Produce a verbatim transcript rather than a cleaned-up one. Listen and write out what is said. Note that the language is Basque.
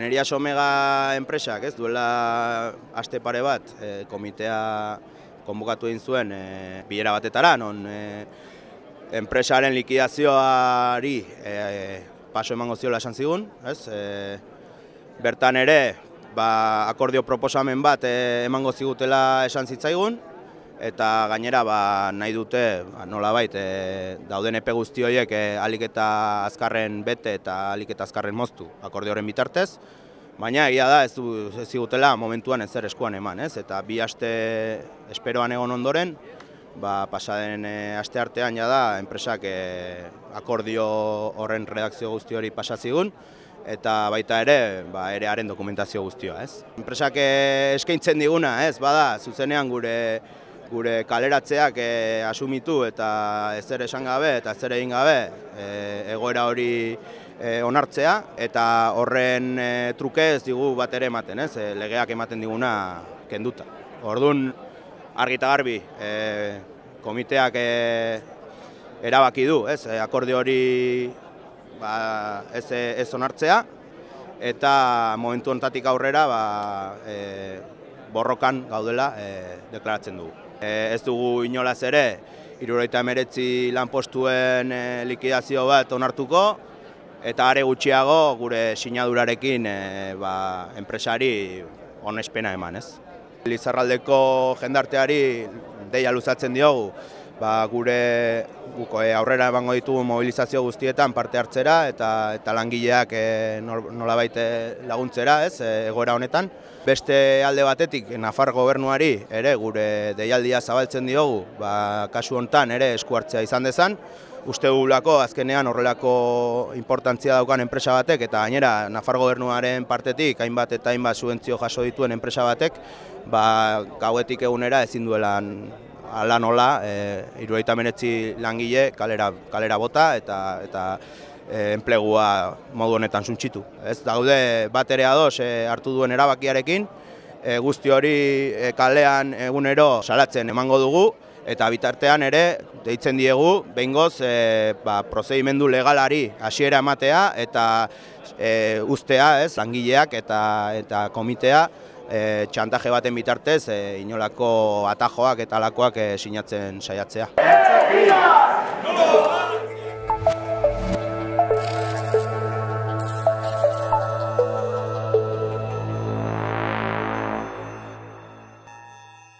Nerias Omega enpresak, ez duela aste pare bat, e, komitea konbokatu egin zuen e, bilera batetara, non e, enpresaren likidazioari e, paso emango ziola esan zigun, ez? E, bertan ere, ba, akordio proposamen bat e, emango zigutela esan zitzaigun, eta gainera ba, nahi dute ba, nolabait e, dauden epe guzti horiek e, ahalik eta azkarren bete eta ahalik eta azkarren moztu akordioaren bitartez, baina egia da ez du ez zigutela momentuan ezer eskuan eman, ez? Eta bi aste esperoan egon ondoren, ba, pasaden e, aste artean ja da enpresak e, akordio horren redakzio guzti hori pasazigun, eta baita ere, ba, ere haren dokumentazio guztioa, ez? Enpresak e, eskaintzen diguna, ez? Bada, zuzenean gure gure kaleratzeak e, asumitu eta ezer esan gabe eta ezer egin gabe e, egoera hori e, onartzea, eta horren e, truke ez digu bat ere ematen, ez? E, legeak ematen diguna kenduta. Orduan, argi eta garbi, e, komiteak e, erabaki du, ez? E, akordio hori ba, ez, ez onartzea, eta momentu honetatik aurrera ba, e, borrokan gaudela e, deklaratzen dugu. E, ez dugu inolaz ere, hirurogeita hemeretzi lanpostuen e, likidazio bat onartuko, eta are gutxiago gure sinadurarekin e, ba, enpresari onespena eman, ez? Lizarraldeko jendarteari deia luzatzen diogu, ba, gure guko, e, aurrera emango ditugu mobilizazio guztietan parte hartzera eta, eta langileak e, nolabait laguntzera, ez, e, egoera honetan. Beste alde batetik, Nafar gobernuari ere gure deialdia zabaltzen diogu, ba, kasu hontan ere esku hartzea izan dezan. Uste dugulako azkenean horrelako importantzia daukan enpresa batek, eta gainera Nafar gobernuaren partetik hainbat eta hainbat subentzio jaso dituen enpresa batek, ba, gauetik egunera ezin duela ala nola, e, hirurogeita hemeretzi langile kalera, kalera bota eta, eta e, enplegua modu honetan suntsitu. Ez daude bat ere ados e, hartu duen erabakiarekin, e, guzti hori e, kalean egunero salatzen emango dugu, eta bitartean ere deitzen diegu behingoz e, ba, prozedimendu legalari hasiera ematea eta e, ustea, ez, langileak eta, eta komitea, E, txantaje baten bitartez, e, inolako atajoak eta alakoak e, sinatzen saiatzea.